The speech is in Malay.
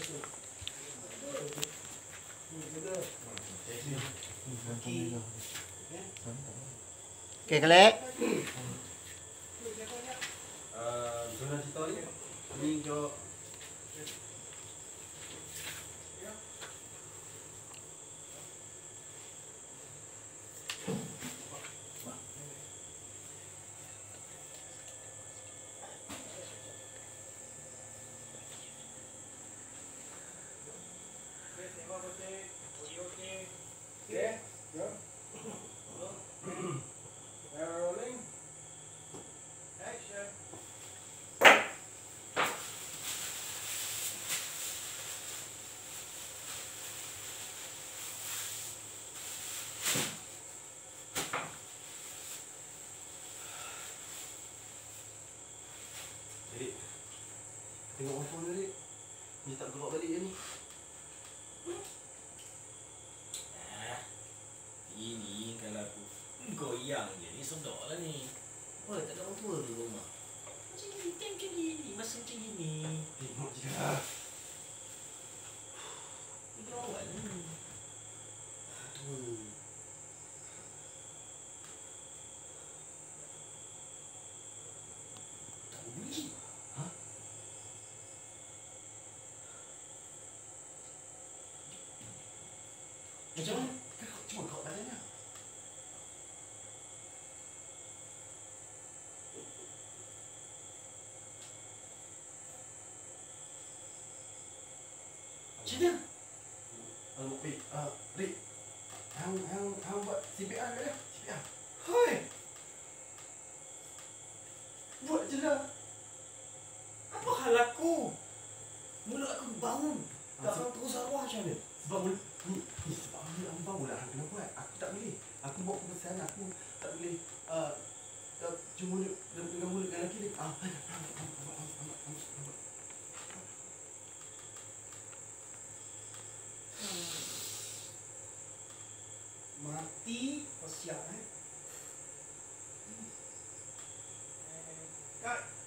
Okey, Kelek. Zona cerita ni jo tengok apa ni. Dia tak gerak balik ni. Ini kalau aku goyang je ni sedap lah ni. Oh, tak ada orang tua di rumah. Macam gini, masa macam gini. Tengok je lah. Tiga awal ni. Tak bunyi. Ha? Macam mana? Cuma gerak badannya. Macam mana? Alamak, Rik. Hang buat CPR kat dia. CPR. Hoi! Buat je lah. Apa hal aku? Mulut aku bau. Tak tahu terus arwah macam mana? Sebab ni sebab mulut hang bau lah. Hang kena buat. Aku tak boleh. Aku bawa kebesaran aku tak boleh cuma mulut dengan mulut dengan lelaki ni. Mati kau siap . Kat